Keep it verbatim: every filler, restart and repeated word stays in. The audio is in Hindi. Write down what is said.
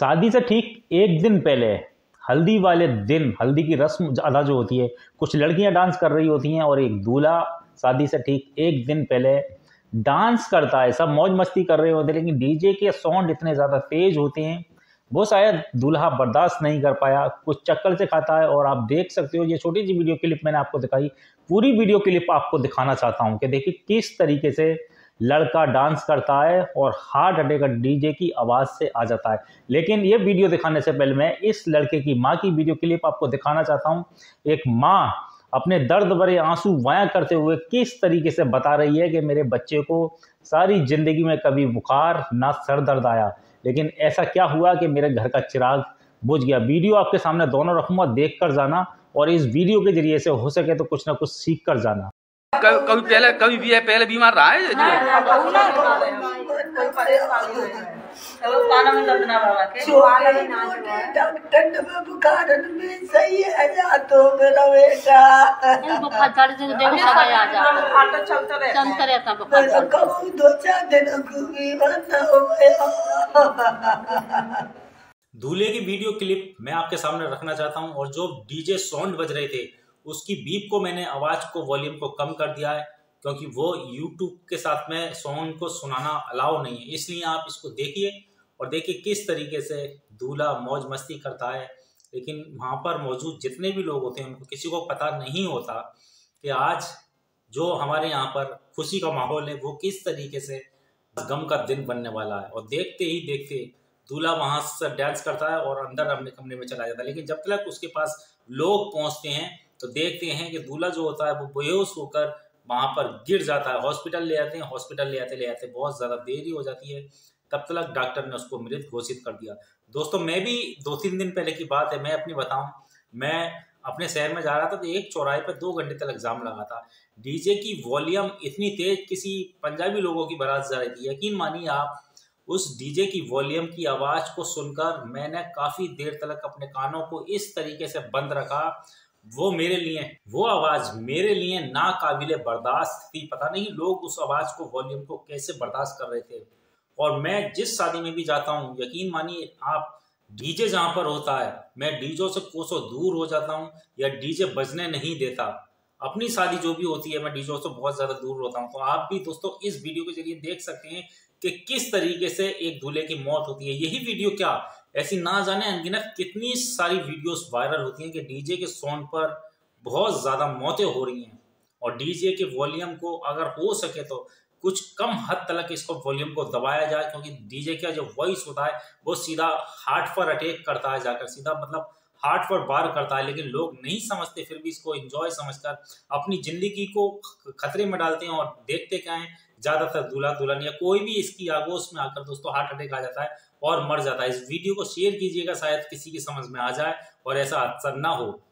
शादी से ठीक एक दिन पहले हल्दी वाले दिन हल्दी की रस्म अदा जो होती है, कुछ लड़कियां डांस कर रही होती हैं और एक दूल्हा शादी से ठीक एक दिन पहले डांस करता है। सब मौज मस्ती कर रहे होते हैं, लेकिन डीजे के साउंड इतने ज़्यादा तेज होते हैं वो शायद दूल्हा बर्दाश्त नहीं कर पाया, कुछ चक्कर से खाता है। और आप देख सकते हो, ये छोटी सी वीडियो क्लिप मैंने आपको दिखाई, पूरी वीडियो क्लिप आपको दिखाना चाहता हूँ कि देखिए किस तरीके से लड़का डांस करता है और हार्ट अटैक डीजे की आवाज़ से आ जाता है। लेकिन ये वीडियो दिखाने से पहले मैं इस लड़के की माँ की वीडियो क्लिप आपको दिखाना चाहता हूँ। एक माँ अपने दर्द भरे आंसू बयां करते हुए किस तरीके से बता रही है कि मेरे बच्चे को सारी जिंदगी में कभी बुखार ना सर दर्द आया, लेकिन ऐसा क्या हुआ कि मेरे घर का चिराग बुझ गया। वीडियो आपके सामने दोनों रखूंगा, देख कर जाना और इस वीडियो के जरिए से हो सके तो कुछ ना कुछ सीख कर जाना। कभी पहले कभी भी है पहले बीमार रहा है डॉक्टर में बुखार में सही है जा तो मेरा बेटा चलता रहता कब दो चार दिन दूल्हे की वीडियो क्लिप मैं आपके सामने रखना चाहता हूं और जो डीजे साउंड बज रहे थे उसकी बीप को मैंने आवाज को वॉल्यूम को कम कर दिया है, क्योंकि वो यूट्यूब के साथ में साउंड को सुनाना अलाउ नहीं है। इसलिए आप इसको देखिए और देखिए किस तरीके से दूल्हा मौज मस्ती करता है। लेकिन वहाँ पर मौजूद जितने भी लोग होते हैं उनको किसी को पता नहीं होता कि आज जो हमारे यहाँ पर खुशी का माहौल है वो किस तरीके से गम का दिन बनने वाला है। और देखते ही देखते दूल्हा वहाँ से डांस करता है और अंदर अपने कमरे में चला जाता है। लेकिन जब तक उसके पास लोग पहुँचते हैं तो देखते हैं कि दूल्हा जो होता है वो बेहोश होकर वहाँ पर गिर जाता है। हॉस्पिटल ले आते हैं, हॉस्पिटल ले आते ले आते बहुत ज़्यादा देरी हो जाती है, तब तक डॉक्टर ने उसको मृत घोषित कर दिया। दोस्तों मैं भी दो तीन दिन पहले की बात है, मैं अपनी बताऊं, मैं अपने शहर में जा रहा था तो एक चौराहे पर दो घंटे तक एग्जाम लगा था। डीजे की वॉल्यूम इतनी तेज, किसी पंजाबी लोगों की बारात जा रही थी। यकीन मानिए आप, उस डीजे की वॉल्यूम की आवाज़ को सुनकर मैंने काफ़ी देर तक अपने कानों को इस तरीके से बंद रखा। वो मेरे लिए वो आवाज़ मेरे लिए नाकाबिले बर्दाश्त थी। पता नहीं लोग उस आवाज़ को वॉल्यूम को कैसे बर्दाश्त कर रहे थे। और मैं जिस शादी में भी जाता हूँ, यकीन मानिए आप, डीजे जहाँ पर होता है मैं डीजे से कोसों दूर हो जाता हूँ या डीजे बजने नहीं देता। अपनी शादी जो भी होती है मैं डीजे से बहुत ज़्यादा दूर होता हूँ। तो आप भी दोस्तों इस वीडियो के जरिए देख सकते हैं कि किस तरीके से एक दूल्हे की मौत होती है। यही वीडियो क्या, ऐसी ना जाने अनगिनत कितनी सारी वीडियोस वायरल होती हैं कि डीजे के साउंड पर बहुत ज़्यादा मौतें हो रही हैं। और डीजे के वॉल्यूम को अगर हो सके तो कुछ कम हद तक इसको वॉल्यूम को दबाया जाए, क्योंकि डीजे का जो वॉइस होता है वो सीधा हार्ट पर अटैक करता है, जाकर सीधा मतलब हार्ट पर वार करता है। लेकिन लोग नहीं समझते, फिर भी इसको एंजॉय समझकर अपनी जिंदगी को खतरे में डालते हैं। और देखते क्या है, ज़्यादातर दूल्हा दुल्हन या कोई भी इसकी आगोश में आकर दोस्तों हार्ट अटैक आ जाता है और मर जाता है। इस वीडियो को शेयर कीजिएगा, शायद किसी की समझ में आ जाए और ऐसा अक्सर ना हो।